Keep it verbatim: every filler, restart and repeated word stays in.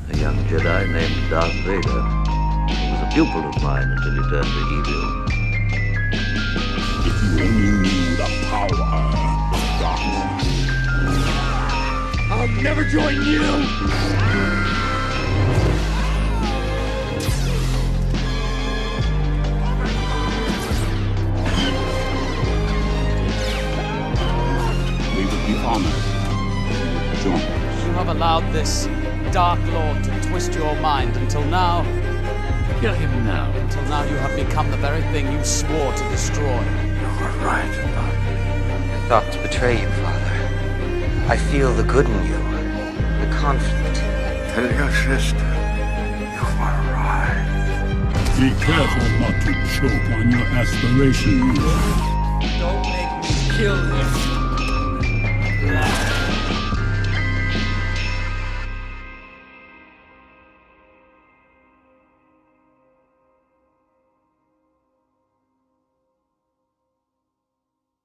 a young Jedi named Darth Vader, who was a pupil of mine until he turned to evil. If you only knew the power of darkness. I'll never join you! Honored to join us. You have allowed this Dark Lord to twist your mind until now. Kill him now. Until now you have become the very thing you swore to destroy. You're right about me. I thought to betray you, Father. I feel the good in you, the conflict. Tell your sister you are right. Be careful not to choke on your aspirations. Don't make me kill him.